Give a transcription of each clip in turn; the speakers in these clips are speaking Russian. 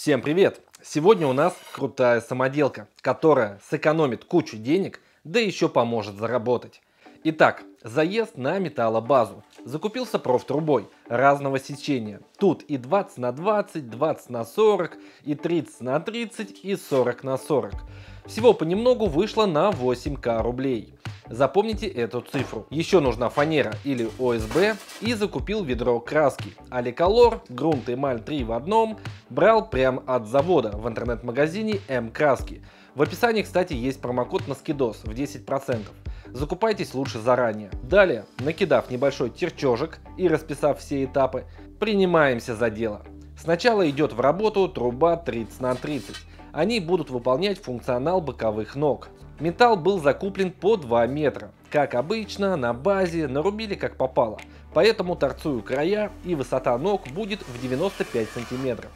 Всем привет! Сегодня у нас крутая самоделка, которая сэкономит кучу денег, да еще поможет заработать. Итак, заезд на металлобазу. Закупился профтрубой разного сечения. Тут и 20 на 20, 20 на 40, и 30 на 30, и 40 на 40. Всего понемногу вышло на 8К рублей. Запомните эту цифру. Еще нужна фанера или ОСБ, и закупил ведро краски. Аликолор, грунт эмаль 3 в одном, брал прям от завода в интернет-магазине М-краски. В описании, кстати, есть промокод на скидос в 10%. Закупайтесь лучше заранее. Далее, накидав небольшой терчежек и расписав все этапы, принимаемся за дело. Сначала идет в работу труба 30 на 30. Они будут выполнять функционал боковых ног. Металл был закуплен по 2 метра. Как обычно, на базе нарубили как попало. Поэтому торцую края, и высота ног будет в 95 сантиметров.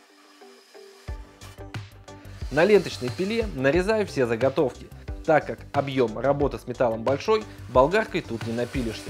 На ленточной пиле нарезаю все заготовки. Так как объем работы с металлом большой, болгаркой тут не напилишься.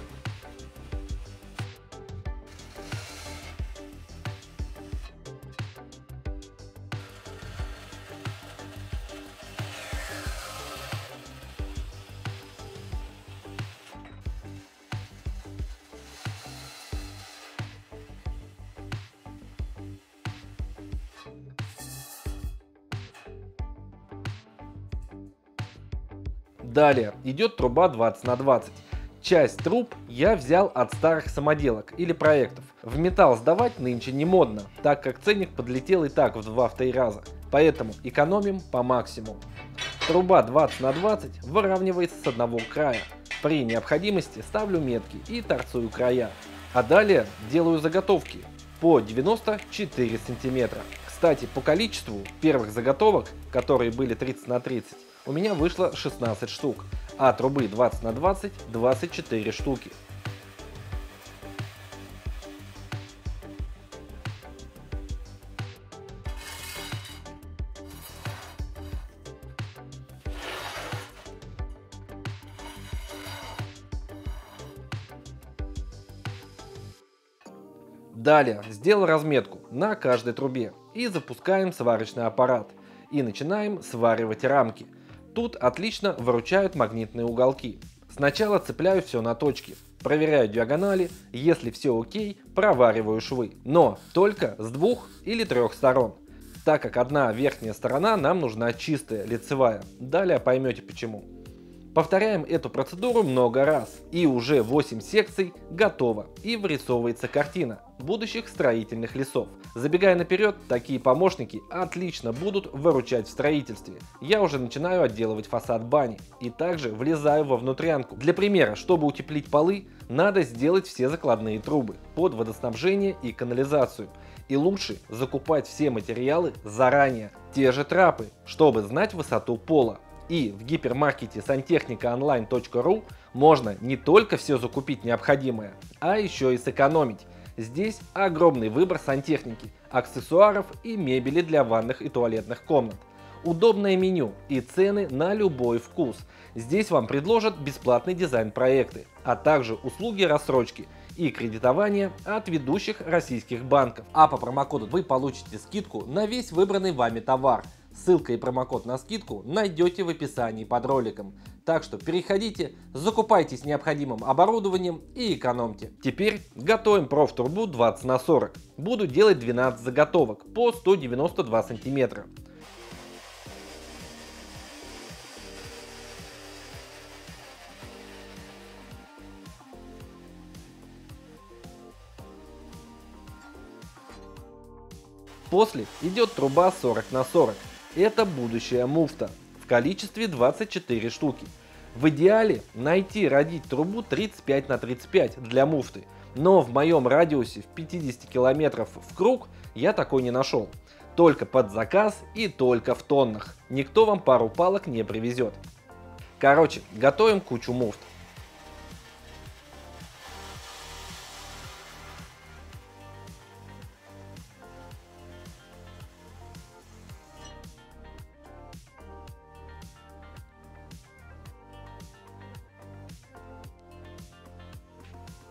Далее идет труба 20 на 20. Часть труб я взял от старых самоделок или проектов. В металл сдавать нынче не модно, так как ценник подлетел и так в 2-3 раза. Поэтому экономим по максимуму. Труба 20 на 20 выравнивается с одного края. При необходимости ставлю метки и торцую края. А далее делаю заготовки по 94 сантиметра. Кстати, по количеству первых заготовок, которые были 30 на 30, у меня вышло 16 штук, а трубы 20 на 20 24 штуки. Далее сделал разметку на каждой трубе и запускаем сварочный аппарат и начинаем сваривать рамки. Тут отлично выручают магнитные уголки. Сначала цепляю все на точки, проверяю диагонали, если все окей, провариваю швы. Но только с 2 или 3 сторон, так как одна верхняя сторона нам нужна чистая, лицевая. Далее поймете почему. Повторяем эту процедуру много раз, и уже 8 секций готово, и вырисовывается картина будущих строительных лесов. Забегая наперед, такие помощники отлично будут выручать в строительстве. Я уже начинаю отделывать фасад бани и также влезаю во внутрянку. Для примера, чтобы утеплить полы, надо сделать все закладные трубы под водоснабжение и канализацию. И лучше закупать все материалы заранее. Те же трапы, чтобы знать высоту пола. И в гипермаркете santechnicaonline.ru можно не только все закупить необходимое, а еще и сэкономить. Здесь огромный выбор сантехники, аксессуаров и мебели для ванных и туалетных комнат. Удобное меню и цены на любой вкус. Здесь вам предложат бесплатный дизайн-проекты, а также услуги рассрочки и кредитования от ведущих российских банков. А по промокоду вы получите скидку на весь выбранный вами товар. Ссылка и промокод на скидку найдете в описании под роликом. Так что переходите, закупайтесь необходимым оборудованием и экономьте. Теперь готовим профтрубу 20 на 40. Буду делать 12 заготовок по 192 сантиметра. После идет труба 40 на 40. Это будущая муфта в количестве 24 штуки. В идеале найти родить трубу 35 на 35 для муфты, но в моем радиусе в 50 километров в круг я такой не нашел. Только под заказ и только в тоннах. Никто вам пару палок не привезет. Короче, готовим кучу муфт.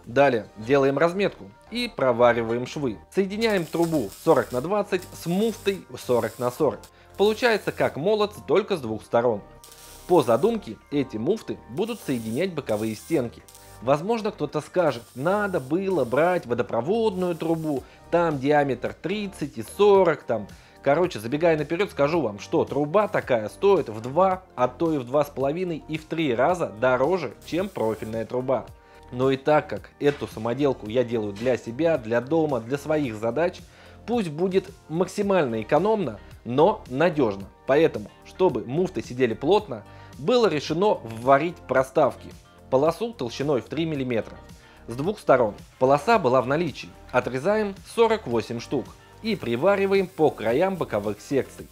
Далее делаем разметку и провариваем швы. Соединяем трубу 40 на 20 с муфтой 40 на 40. Получается как молот, только с двух сторон. По задумке эти муфты будут соединять боковые стенки. Возможно, кто-то скажет, надо было брать водопроводную трубу, там диаметр 30 и 40 там. Короче, забегая наперед, скажу вам, что труба такая стоит в 2, а то и в 2,5 и в 3 раза дороже, чем профильная труба. Но и так как эту самоделку я делаю для себя, для дома, для своих задач, пусть будет максимально экономно, но надежно. Поэтому, чтобы муфты сидели плотно, было решено вварить проставки. Полосу толщиной в 3 мм. С двух сторон полоса была в наличии. Отрезаем 48 штук и привариваем по краям боковых секций.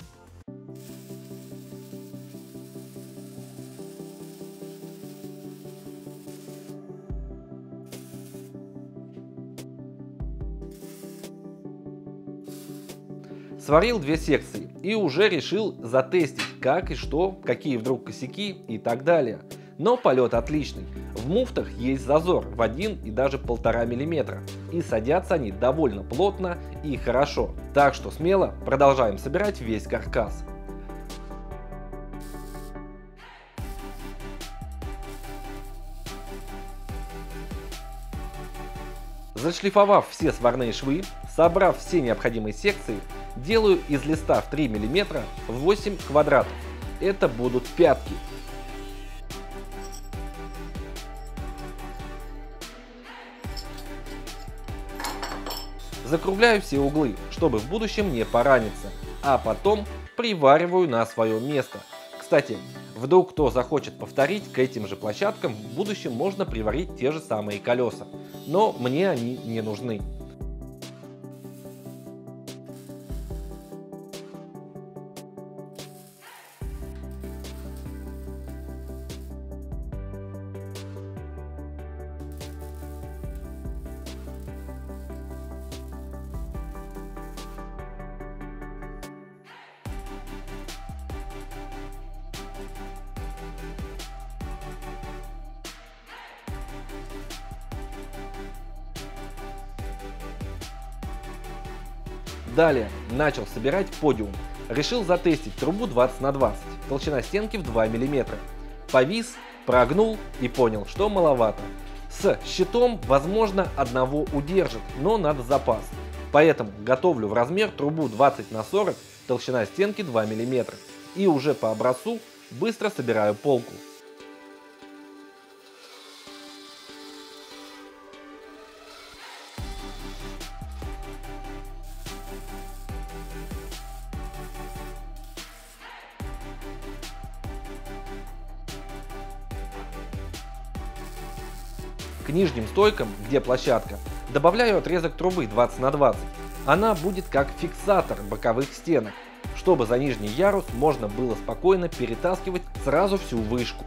Сварил две секции и уже решил затестить, как и что, какие вдруг косяки и так далее. Но полет отличный. В муфтах есть зазор в 1 и даже 1,5 мм. И садятся они довольно плотно и хорошо. Так что смело продолжаем собирать весь каркас. Зашлифовав все сварные швы, собрав все необходимые секции, делаю из листа в 3 мм 8 квадратов. Это будут пятки. Закругляю все углы, чтобы в будущем не пораниться, а потом привариваю на свое место. Кстати, вдруг кто захочет повторить, к этим же площадкам в будущем можно приварить те же самые колеса, но мне они не нужны. Далее начал собирать подиум. Решил затестить трубу 20 на 20, толщина стенки в 2 мм. Повис, прогнул и понял, что маловато. С щитом, возможно, одного удержит, но надо запас. Поэтому готовлю в размер трубу 20 на 40, толщина стенки 2 мм. И уже по образцу быстро собираю полку. К нижним стойкам, где площадка, добавляю отрезок трубы 20 на 20. Она будет как фиксатор боковых стенок, чтобы за нижний ярус можно было спокойно перетаскивать сразу всю вышку.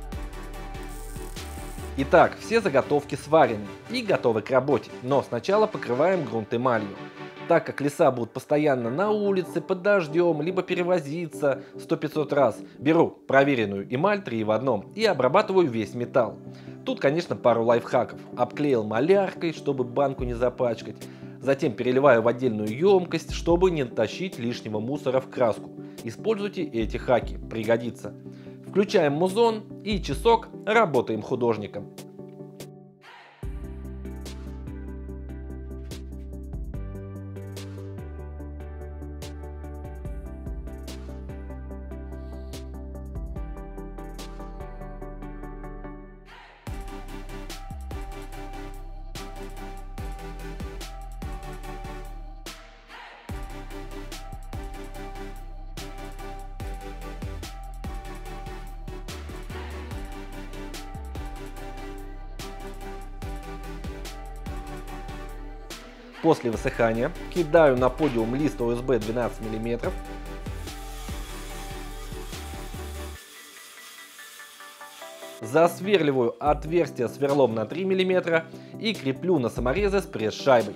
Итак, все заготовки сварены и готовы к работе, но сначала покрываем грунт эмалью. Так как леса будут постоянно на улице, под дождем, либо перевозиться 100-500 раз, беру проверенную эмаль 3 в 1 и обрабатываю весь металл. Тут, конечно, пару лайфхаков. Обклеил маляркой, чтобы банку не запачкать. Затем переливаю в отдельную емкость, чтобы не тащить лишнего мусора в краску. Используйте эти хаки, пригодится. Включаем музон и часок работаем художником. После высыхания кидаю на подиум лист ОСБ 12 мм. Засверливаю отверстие сверлом на 3 мм и креплю на саморезы с пресс-шайбой.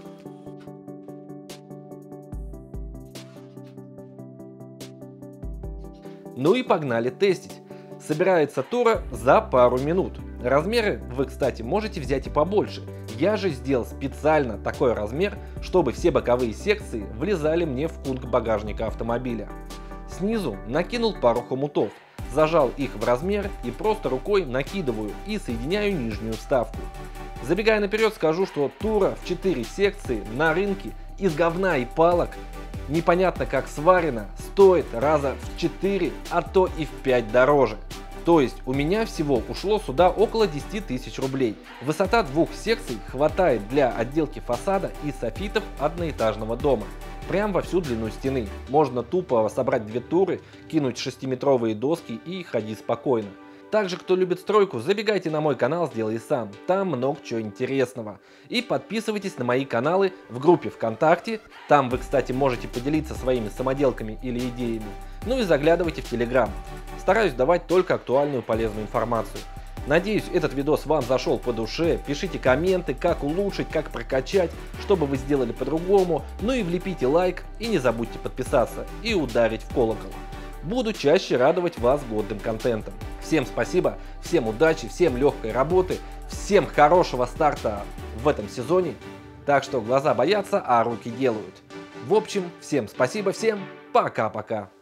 Ну и погнали тестить. Собирается тура за пару минут. Размеры вы, кстати, можете взять и побольше. Я же сделал специально такой размер, чтобы все боковые секции влезали мне в кунг багажника автомобиля. Снизу накинул пару хомутов, зажал их в размер и просто рукой накидываю и соединяю нижнюю вставку. Забегая наперед, скажу, что тура в 4 секции на рынке из говна и палок, непонятно как сварена, стоит раза в 4, а то и в 5 дороже. То есть у меня всего ушло сюда около 10 тысяч рублей. Высота двух секций хватает для отделки фасада и софитов одноэтажного дома. Прям во всю длину стены. Можно тупо собрать две туры, кинуть 6-метровые доски и ходить спокойно. Также, кто любит стройку, забегайте на мой канал «Сделай сам», там много чего интересного. И подписывайтесь на мои каналы в группе ВКонтакте, там вы, кстати, можете поделиться своими самоделками или идеями. Ну и заглядывайте в Телеграм. Стараюсь давать только актуальную полезную информацию. Надеюсь, этот видос вам зашел по душе. Пишите комменты, как улучшить, как прокачать, что бы вы сделали по-другому. Ну и влепите лайк и не забудьте подписаться и ударить в колокол. Буду чаще радовать вас годным контентом. Всем спасибо, всем удачи, всем легкой работы, всем хорошего старта в этом сезоне. Так что глаза боятся, а руки делают. В общем, всем спасибо, всем пока-пока.